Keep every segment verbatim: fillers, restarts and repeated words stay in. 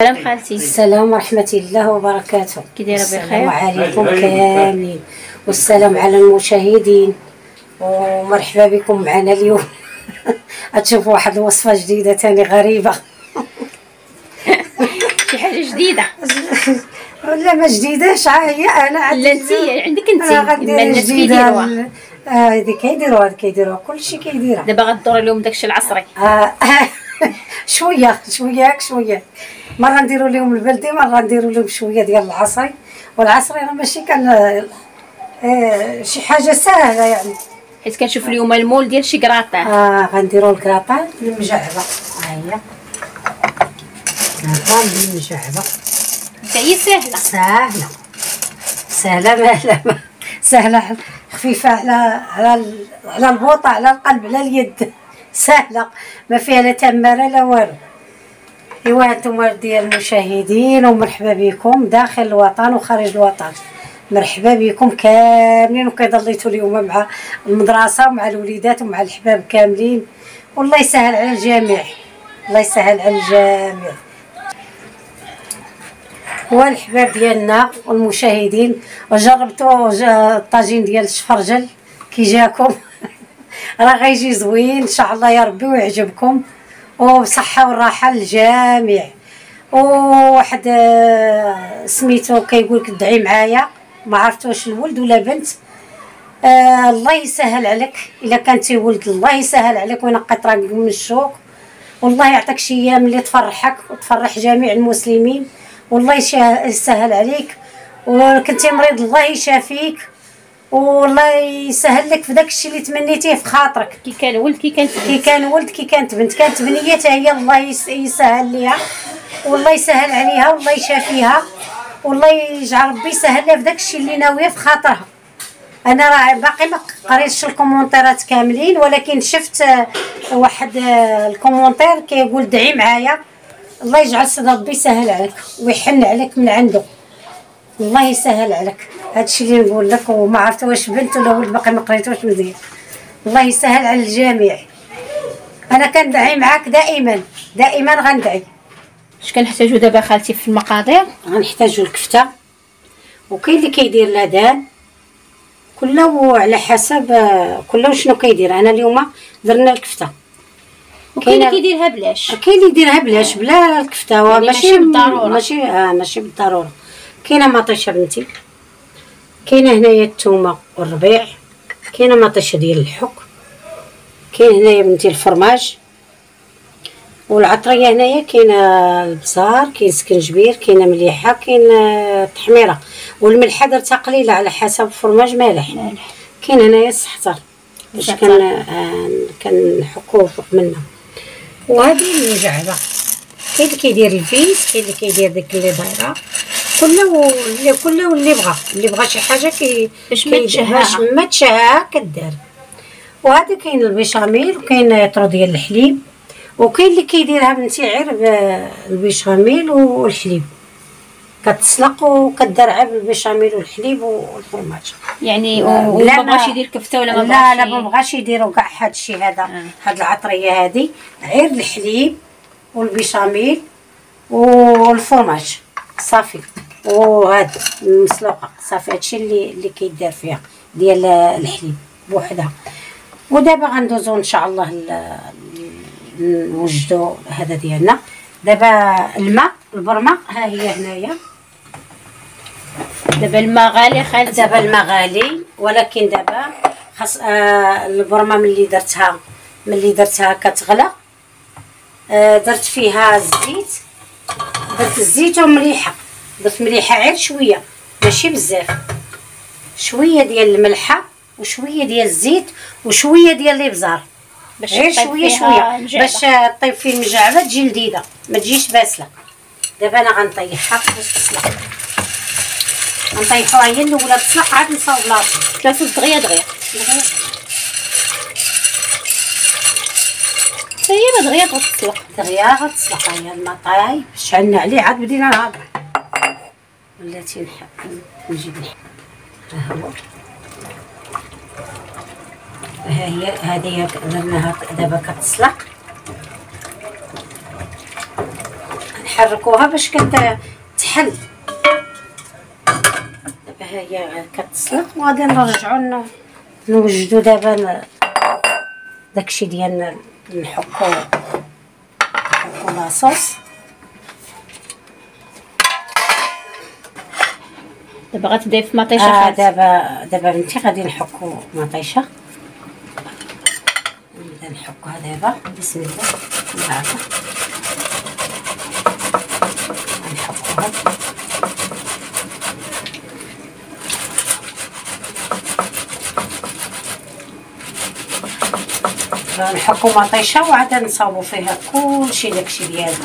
سلام خالتي. السلام ورحمة الله وبركاته. كي دايره بخير؟ السلام عليكم كاملين والسلام على المشاهدين ومرحبا بكم معنا اليوم. غتشوفوا واحد الوصفة جديدة تاني غريبة. شي حاجة جديدة ولا ما جديداش، هي انا عندي انتي عندك انتي انا غندير جديدة. اه هذه كيديروها كيديروها كلشي كيديرها. دابا غدور اليوم داكشي العصري. اه شويه شويه شويه، مره نديروا لهم البلدي، مره نديروا لهم شويه ديال العصري. والعصري راه ماشي كان آه شي حاجه سهله يعني، حيت كنشوف اليوم المول ديال شي كراطان. اه غنديروا الكراطان المجعبه. ها هي هذا المجعبه، هي سهله سهله سهله مهله سهله خفيفه على على على البوطه، على القلب، على اليد، سهله ما فيها لا تماره لا والو. ايوا انتم ديال المشاهدين ومرحبا بكم داخل الوطن وخارج الوطن، مرحبا بكم كاملين. وكيضليتوا اليوم مع المدرسه ومع الوليدات ومع الحباب كاملين، والله يسهل على الجميع، الله يسهل على الجميع. والحباب ديالنا والمشاهدين، وجربتوا الطاجين ديال الشفرجل كي جاكم؟ راه غيجي زوين ان شاء الله يا ربي ويعجبكم، وبصحه والراحه للجميع. وواحد سميتو كيقول لك ادعي معايا، ما عرفت واش الولد ولا بنت. آه الله يسهل عليك الا كنتي ولد، الله يسهل عليك وينقي طريقك من الشوك، والله يعطيك شي ايام اللي تفرحك وتفرح جميع المسلمين، والله يسهل عليك. وكنتي مريض الله يشافيك، والله يسهل لك في داكشي اللي تمنيتيه في خاطرك. كي كان ولد كي كانت كي كان ولد كي كانت بنت، كانت بنيه حتى هي الله يسهل ليها، والله يسهل عليها، والله يشافيها، والله يجعل ربي يسهل لها في داكشي اللي ناويه في خاطرها. انا راه باقي ما قريتش الكومونتيرات كاملين، ولكن شفت واحد الكومونتير كيقول دعي معايا، الله يجعل سيدي ربي يسهل عليك ويحن عليك من عنده، الله يسهل عليك. هادشي اللي نقول لك، وما عرفت واش بنت ولا ولد باقي ما قريتوش مزيان. الله يسهل على الجميع. انا كندعي معاك دائما دائما غندعي. اش كنحتاجو دابا خالتي في المقادير؟ غنحتاجو الكفته، وكاين اللي كيدير لادان، كله على حسب كله شنو كيدير. انا اليوم درنا الكفته، وكاين اللي كيديرها بلاش، كاين اللي يديرها بلاش بلا الكفته، يعني ماشي بالضروره، ماشي اه ماشي بالضروره. كاينه مطيشه بنتي، كاينه هنايا الثومه والربيع، كاينه مطيشه ديال الحك، كاين هنايا بنتي الفرماج والعطريه، هنايا كاينه البزار، كاين سكنجبير، كاينه مليحه، كاين التحميره، والملحه درتها قليله على حسب الفرماج مالح. كاين هنايا السحتر باش كان آه كنحكوه فوق منها. وهذه المجعبه، كاين اللي كيدير الفيس، كاين اللي كيدير ديك اللي دايره، كله اللي كله اللي بغى اللي بغى شي حاجه كي باش ما تشهاها باش ما تشهاها كدار. وهذا كاين البيشاميل، وكاين طرو ديال الحليب، وكاين اللي كيديرها بنتي غير بالبيشاميل والحليب، كتسلق وكدرعها بالبيشاميل والحليب والفرماج. يعني وما بغاش يدير كفته ولا ما بغاش؟ لا لا ما بغاش يديروا كاع هذا الشيء هذا. آه. هاد العطريه هذه غير الحليب والبيشاميل والفرماج صافي، وهاد المسلوقه صافي، هادشي اللي اللي كيدار فيها ديال الحليب بوحدها. ودابا غندوزو ان شاء الله نوجدو هذا ديالنا. دابا الماء البرمه ها هي هنايا. دابا الماء غالي خالتي؟ دابا الماء غالي، ولكن دابا خاص آه البرمه ملي درتها ملي درتها كتغلى، آه درت فيها الزيت، درت الزيت ومليحه، درت مليحه غير شويه ماشي بزاف، شويه ديال الملحه وشويه ديال الزيت وشويه ديال الابزار، باش غير شويه شويه باش طيب فيه المجعبه تجي لذيذه ما تجيش باسله. دابا انا غنطيحها باش تسلق، غنطيحوها هي الاولى تسلق، عاد نصاوب بلاصتها ثلاثه دغيا دغيا هي ما دغيا غتسلق دغيا غتسلق. هي الماء طايب شعلنا عليه، عاد بدينا نهضروا. ولاتي نحب نجيب ها هو، ها هي هذه درناها دابا كتسلق. نحركوها باش كتحل. دابا ها هي كتسلق وغادي نرجعو نوجدو دابا داكشي ديالنا، نحكو نحكو لاصوص. دابا غتبداي في مطيشه آه خالتي. دابا دابا بنتي غادي نحكو مطيشه. نبدا نحكوها دابا بسم الله. نعرفها نحكوها نحكو مطيشه وعاد نصاوبو فيها كلشي داكشي ديالها.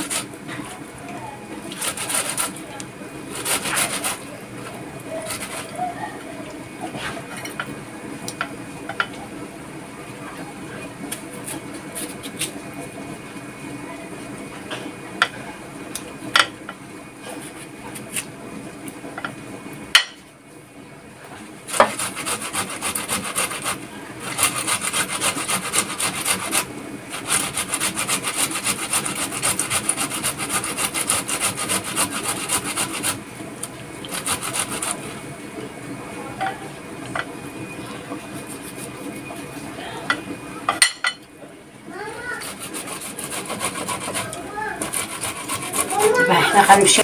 دابا حنا غنمشيو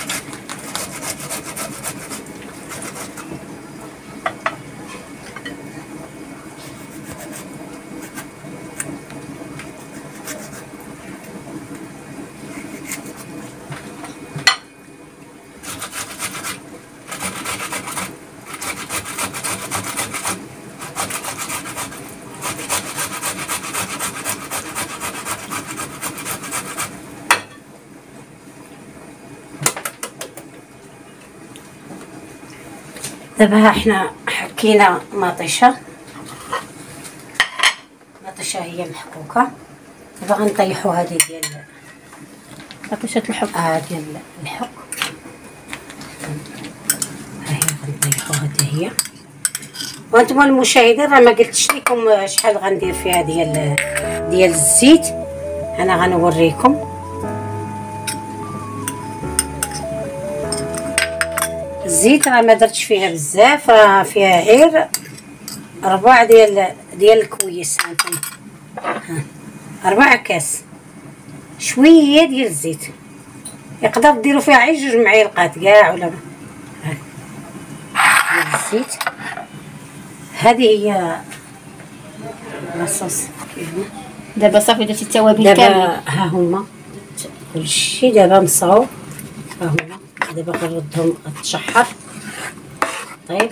دابا حنا حكينا مطيشه. مطيشه هي محكوكه. دابا غنطيحو هذه ديال مطيشه الحك. اه ديال الحك. ها هي غنطيحو حتى هي. وانتم المشاهدين راه ما قلتش لكم شحال غندير فيها ديال ديال الزيت. انا غنوريكم. الزيت راه ما درتش فيها بزاف، راه فيها غير ربع ديال ديال الكويس. هانتوما ها ربع كاس شويه ديال الزيت. يقدر ديروا فيها غير جوج معالق كاع ولا ها ديال الزيت. هذه هي لاصوص. دابا صافي درتي التوابل دابا كامله. ها هما كلشي دابا مصاوب. ها هما دابا غنردهم تشحر. طيب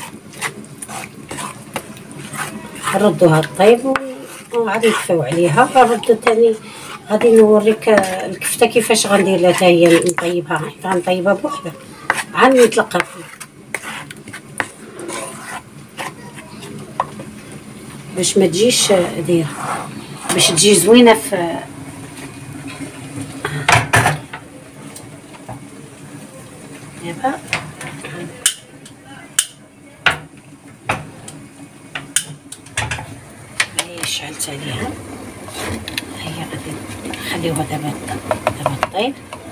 نردوها طيب وغادي نكفيو عليها. غنردو ثاني غادي نوريك الكفته كيفاش غندير لها حتى هي نطيبها. غنطيبها بوحدها عاد نتلقى فيها باش ما تجيش دايره، باش تجي زوينه في دابا. هي شعلت عليها. هي غادي نخليوها دابا دابا طيب.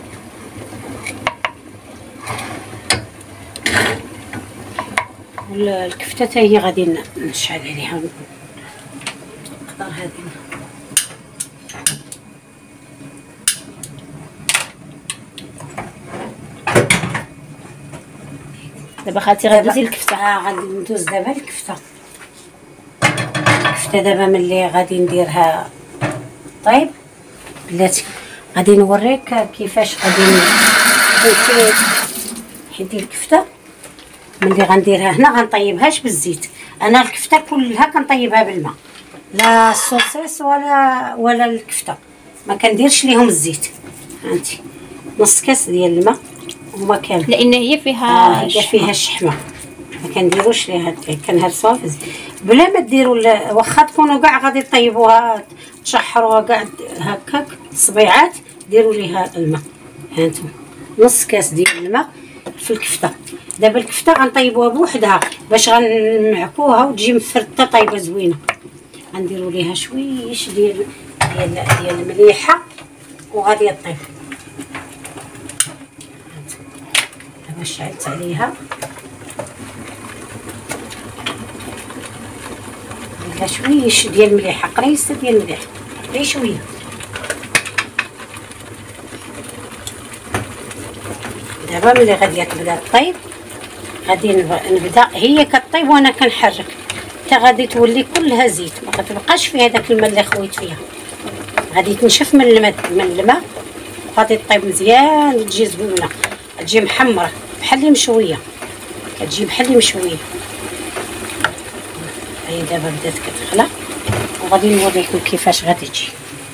والكفته حتى هي غادي نشعل عليها. نقدر هذه دابا خالتي غدوزي الكفته. اه غادي ندوز دابا الكفته. الكفته دابا ملي غادي نديرها طيب بلاتي غادي نوريك كيفاش غادي حيتي حيتي الكفته. ملي غنديرها هنا غنطيبهاش بالزيت. انا الكفته كلها كنطيبها بالماء، لا الصوصيص ولا ولا الكفته ما كنديرش ليهم الزيت. هانتي نص كاس ديال الماء هما كامل، لان هي فيها آه هي فيها الشحمه. ما كنديروش ليها كنهرسوها في الزيت بلا ما ديروا. واخا تكونوا كاع غادي طيبوها تشحروها كاع هكاك صبيعات ديروا ليها الماء. هانتوما نص كاس ديال الماء في الكفته. دابا الكفته غنطيبوها بوحدها باش غنعكوها وتجي مفرته طيبه زوينه. غنديروا ليها شويش ديال ديال ديال المليحه وغادي طيب. دابا شعلت عليها نديرها شويش ديال المليحه قريصه ديال الملح غير شويه. دابا ملي غادي تبدا طيب غادي نبدا هي كطيب وانا كنحرك حتى غادي تولي كلها زيت، ما كتبقاش فيها داك الماء اللي خويت فيها، غادي تنشف من الماء من الماء غادي طيب مزيان تجي زوينه، تجي محمره بحال اللي مشويه، كتجي بحال اللي مشويه. هي دابا بدات كتغلى وغادي نوريكم كيفاش غادي تجي.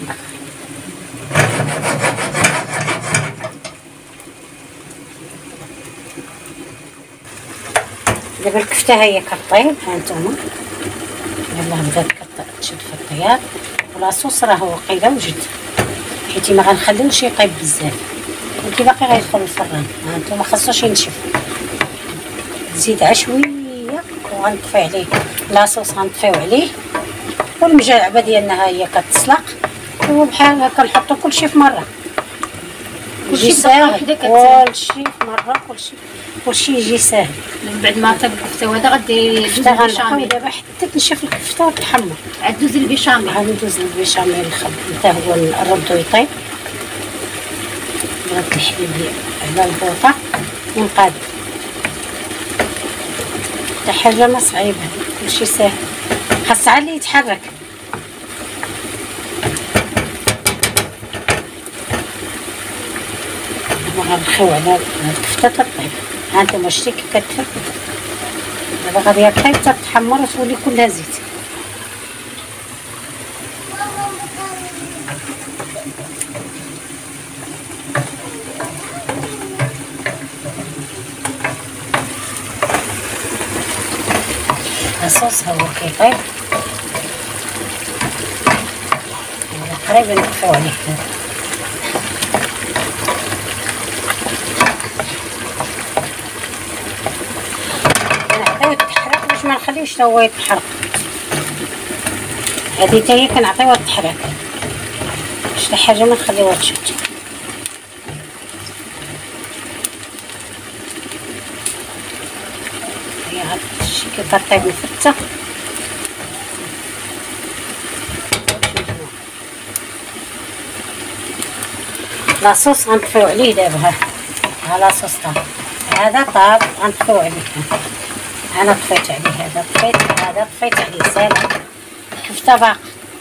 دابا الكفته هي كطيب، ها نتوما يلاه بدات كتشد في الطياب، ولاصوص راه واقيلا وجد، حيت ما غنخليوش يطيب بزاف ولكن باقي غيدخل الفران. ها نتوما خاصوش ينشف، نزيد عشويه وغنطفي عليه لاصوص، غنطفيو عليه والمجاعبه ديالنا ها هي كتسلق، وبحال هكا نحطو كلشي في مره، كلشي ساهل، كلشي في مره، كلشي كلشي يجي ساهل. من بعد ما طيب الكفته وهذا غادي دوز غنبقاو البيشاميل، دابا حتى تنشف الكفته وتحمر، عاد دوز البيشاميل. غادي ندوز للبيشاميل حتى هو نردو يطيب. درت الحليب على البوطه ونقاد، حتى حاجه ما صعيبه، كلشي ساهل، خاص عاد اللي يتحرك. غنخيو على الكفته تطيب، ها نتوما شتي كيف كتحب. دابا غادي طيب تتحمر وتولي كلها زيت. الصوص ها هو كيطيب، تقريبا نطفيو عليه دابا. كنعطيوه التحريك باش ما نخليوش حتى هو يتحرق، هادي حتى هي كنعطيوها التحريك شي حاجه ما نخليوها تشد. هي هاد الشي كيطيب مفتة. لاصوص غنطفيو عليه دابا، ها ها لاصوص طاب، هذا طاب غنطفيو عليه، انا طفيت عليه، هذا طفيت، هذا طفيت عليه ساهل. الكفته باقي،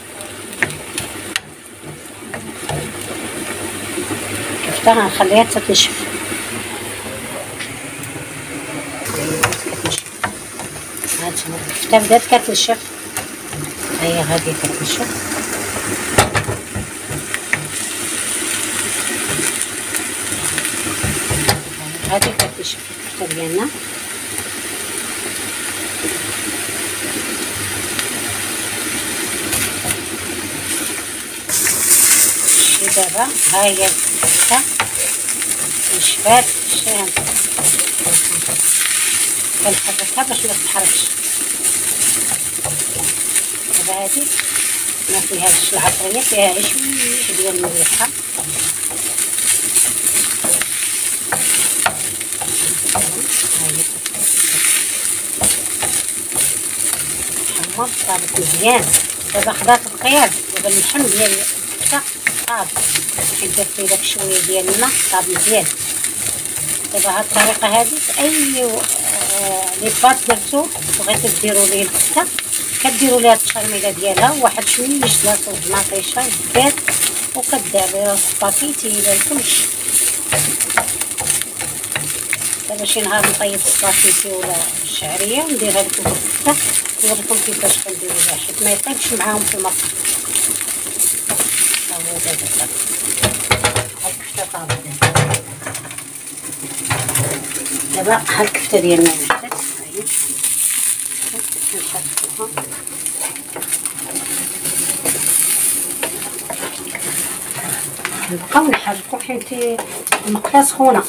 الكفته غنخليها حتى تنشف. هانتوما الكفته بدات كتنشف، هي غادي كتنشف. غادي كتنشف الكفته ديالنا. دابا ها هي الكفته نشفات، شتيها كنحركها باش ما تتحركش. دابا هادي ما فيهاش العطريه، فيها غير شويه ديال المليحه. حمر طابت مزيان، دابا خدات القياد، دابا اللحم ديال الكفته طاب، حيت درت فيه داك شويه ديال الماء طاب مزيان. دابا هاد الطريقه هادي في اي لي بات درتو بغيتو ديروا ليه الكفته كديروا ليها التشرميله ديالها وواحد شويه لاصوص مطيشه زبير، وكديروا سباكيتي ولا كلشي. دابا شي نهار نطيب سباكيتي ولا الشعريه ونديرها لكم بالكفته، نوريكم كيفاش كنديروها حيت ما يطيبش معاهم في المطبخ. ها هو دابا صافي هاد الكفته طابت. دابا ها الكفته ديالنا وجدت، ها هي نحطوها. نبقاو نحركو حيت المقله سخونه.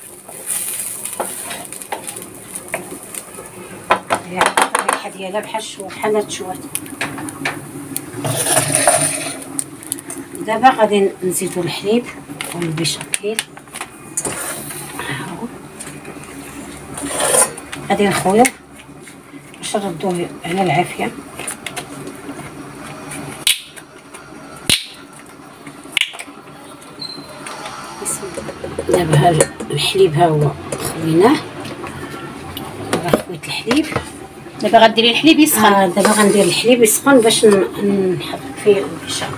هي الريحه ديالها بحال الشوا، بحال هاد الشوات. دابا غادي نزيدو الحليب والبيشاميل، ها هو غادي نخويو باش نردوه على العافيه. دابا ها الحليب ها هو خويناه، دابا خويت الحليب. دابا غديري الحليب يسخن. آه دابا غندير الحليب يسخن باش نحط فيه البشا.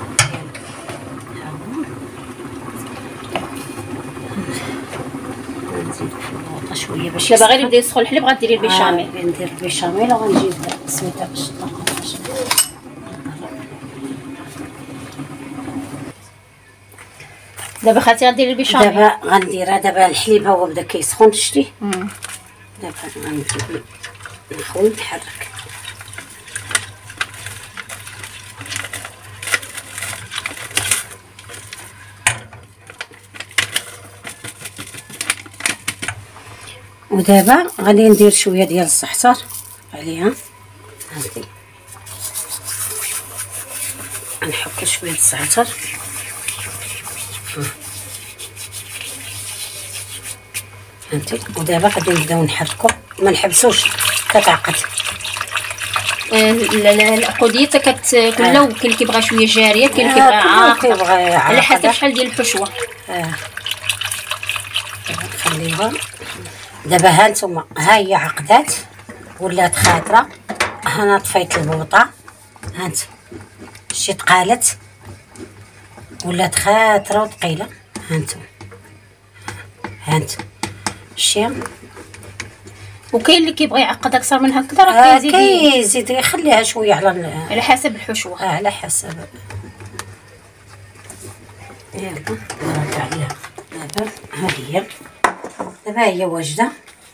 نزيد في البوطه شويه باش دابا غير يبدا يسخن الحليب غديري البيشاميل. آه ندير البيشاميل وغنجيب السميده باش نطلقها. دابا خالتي غديري البيشاميل. دابا غنديرها. دابا الحليب ها هو بدا كيسخن شتي. مم. دابا غنجيب نخوي نحرك. ودابا غادي ندير شويه ديال الزعتر عليها. هانتي غنحط شويه الزعتر. هانتي ودابا غادي نبداو نحركو، ما نحبسوش كتعقد. العقوديه كت كله كاين اللي كيبغى شويه جاريه، كاين اللي كيبغى عاقده، على حسب شحال ديال الحشوه. اه نخليوها. دابا ها نتوما ها هي عقدات ولات خاطره. انا طفيت البوطه، هانت شي تقالت ولات خاطره وثقيله. هانتوما هانت شي. وكاين اللي كيبغي يعقد اكثر من هكذا راه آه كيزيد كيزيد يخليها شويه على على حسب الحشوه. آه على حسب. يلا نرجع عليها. دابا ها هي دابا هي واجده.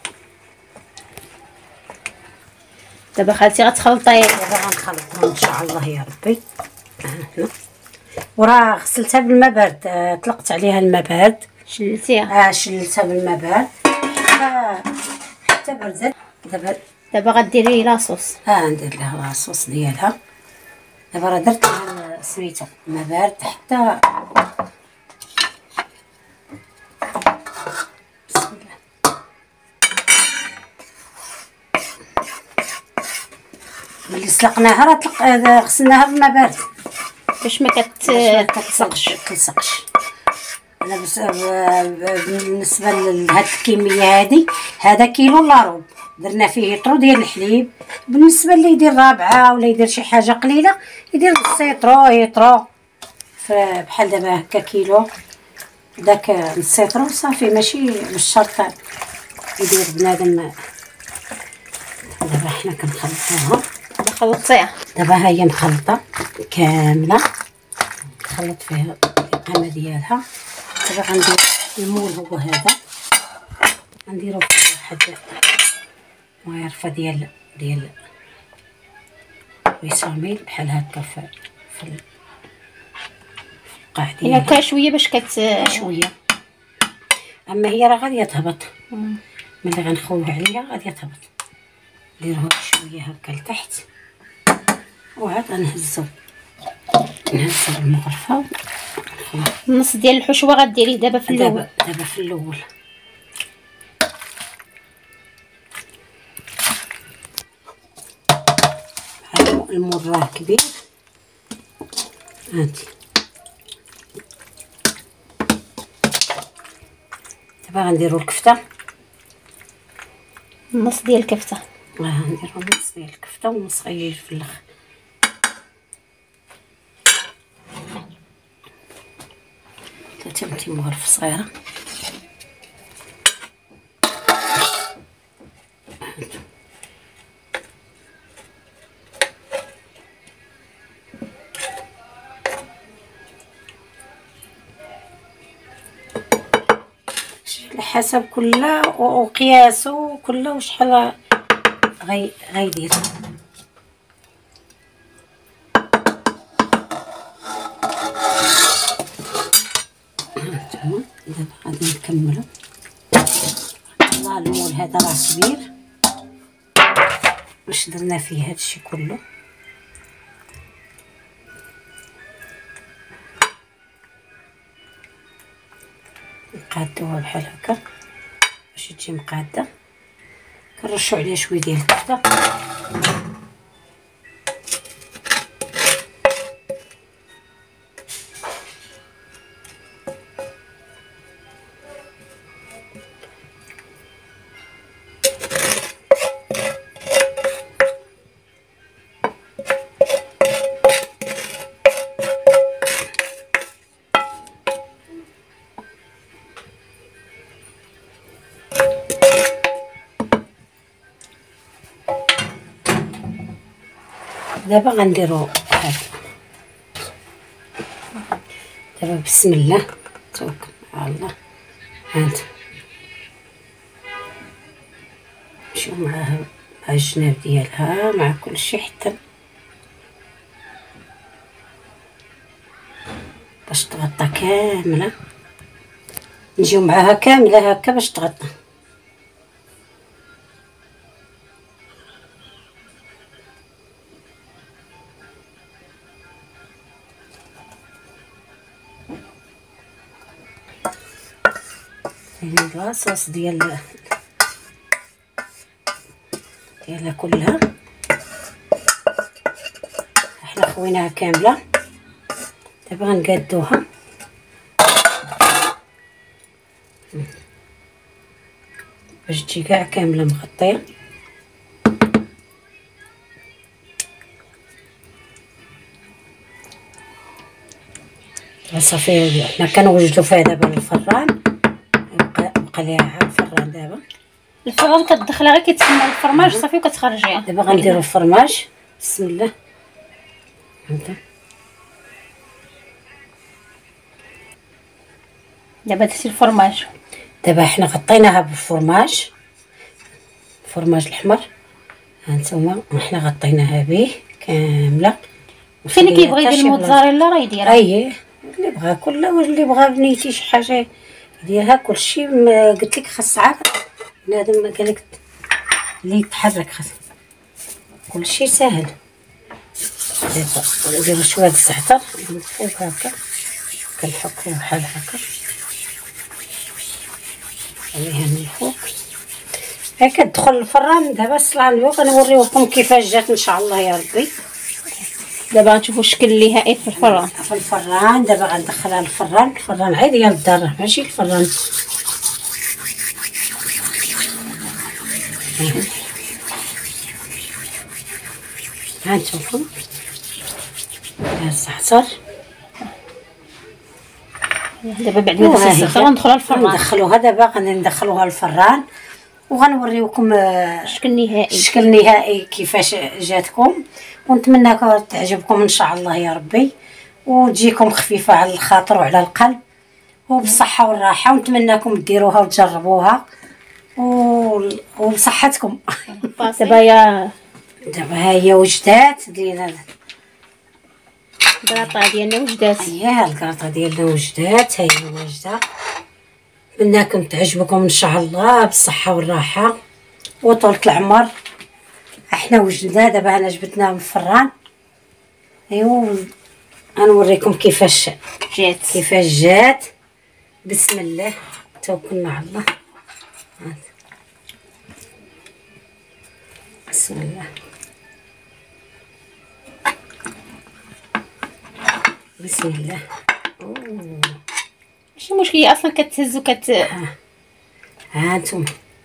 دابا خالتي غتخلطي. دابا غنخلطهم ان شاء الله يا ربي. هنا وراه غسلتها بالماء بارد. آه طلقت عليها الماء بارد. شلتيها؟ اه شلتها بالماء بارد حتى حتى بردت. دابا دابا غديري لاصوص. ها ندير لها لاصوص ديالها. دابا راه درت لها سميتها الماء بارد حتى بسم الله. ملي سلقناها راه طلق غسلناها بالماء بارد باش ما كتلصقش كتلصقش. انا بس بالنسبه لهاد الكميه هادي هذا كيلو الا ربع درنا فيه يطرو ديال الحليب. بالنسبه اللي يدير رابعه ولا يدير شي حاجه قليله يدير نص يطرو يطرو بحال دابا هكا كيلو داك نص يطرو صافي. ماشي مش شرط يدير بنادم. دابا حنا كنخلطوها. خلطيها. دابا ها هي مخلطه كامله نخلط فيها القامه ديالها. دابا غندير المول هو هذا غنديرو فيه واحد ويرفه ديال ديال بيشاميل بحال هكا في في القاع ديالها. هكا شويه باش كت شويه. اما هي راه غاديه تهبط ملي غنخويو عليها غاديه تهبط. نديرو شويه هكا لتحت وعاد غنهزو نهزو المغرفه. النص ديال الحشوه غديريه دابا في الاول. دابا دابا في الاول. المول راه كبير. هانتي دابا غنديرو الكفته. النص ديال الكفته. اه نديرو نص ديال الكفته ونص غيجي في الاخر. ثلاثة بنتي مغرف صغيره. على حسب كل وقياسه كل وشحال غي غيدير. دابا غادي نكملو. والله المول هذا راه كبير باش درنا فيه هادشي كله. نقادوها بحال هكا باش تجي مقاده. نرشوا عليها شويه ديال الكفته. دابا غنديرو هاد دابا بسم الله توكل على الله. هانت نمشيو معاها مع الجناب ديالها مع كلشي حتى باش تغطى كامله. نجيو معاها كامله هكا باش تغطى. هذه لاصوص ديال ديالها كلها حنا خويناها كامله. دابا غنقادوها باش تجي كاع كامله مغطيه. صافي حنا كنوجدو فيها دابا الفران. بقى ليها الفران دابا. الفران كتدخلها غير كيتسمى الفرماج صافي وكتخرجيها. دابا غنديرو الفرماج بسم الله. هانتا دابا درتي الفرماج. دابا حنا غطيناها بالفرماج، الفرماج الاحمر. هانتوما حنا غطيناها به كامله. فين كيبغي يدير الموتزاريلا راه يديرها. اييه اللي بغا كله، واللي بغا بنيتي شي حاجه يديرها. كلشي قلت لك خاص عاد بنادم قالك اللي يتحرك خاص كلشي ساهل. دابا نديرو شويه د الزعتر نفوق هكا كنحكو بحال هكا عليها من الفوق. هاي كتدخل الفران. دابا الصلاه اليوم غنوريوكم كيفاش جات ان شاء الله يا ربي. دابا غنشوفوا الشكل اللي هائل في الفران. في الفران دابا غندخلها للفران. الفران عادي ديال الدار ماشي الفران ها نشوفوا الزعتر. دابا بعد ما درتي الزعتر غندخلوها للفران. ندخلوها دابا غادي ندخلوها للفران وغنوريوكم الشكل النهائي الشكل النهائي كيفاش جاتكم. ونتمنى تعجبكم ان شاء الله يا ربي، وتجيكم خفيفه على الخاطر وعلى القلب وبصحه والراحه. ونتمنىكم ديروها وتجربوها وبصحتكم. دابا يا دابا ها هي وجدات لينا الكراطه ديالنا وجدات. اييه الكراطه ديالنا وجدات، ها هي واجده. نتمنىكم تعجبكم ان شاء الله بالصحه والراحه وطولة العمر. احنا وجدنا دابا انا جبتناها من الفران. ايوا غنوريكم كيفاش جات كيفاش جات. بسم الله توكلنا على الله. بسم الله بسم الله. اوه ماشي مشكل، هي اصلا كتهز وكت ها هانتوما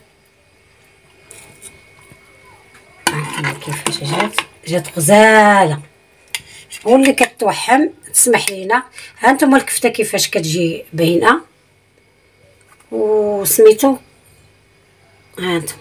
كيفاش جات. جات غزاله واللي كتوحم تسمح لينا. هانتوما الكفته كيفاش كتجي باينه وسميتو. هانتوما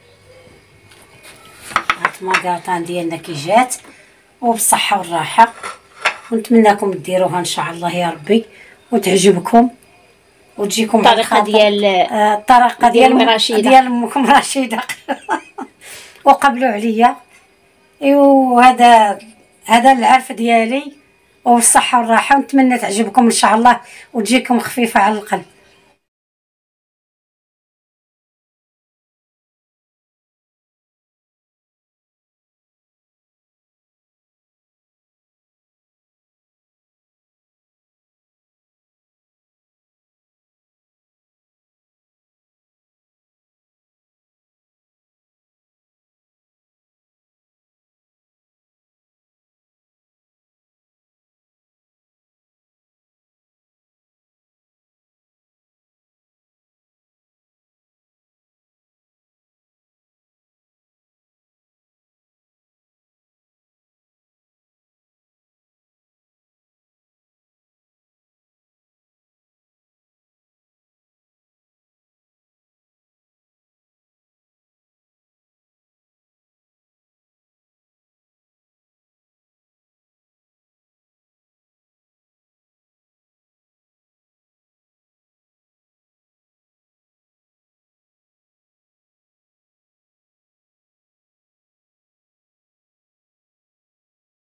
هانتوما الكاطان ديالنا كي جات وبالصحه والراحه. ونتمنىكم ديروها ان شاء الله يا ربي وتعجبكم وتجيكم الطريقه ديال الطريقه ديال رشيده ديال امكم رشيده وقبلوا عليا. ايوا هذا هذا العرف ديالي وبالصحه والراحه. ونتمنى تعجبكم ان شاء الله وتجيكم خفيفه على القلب.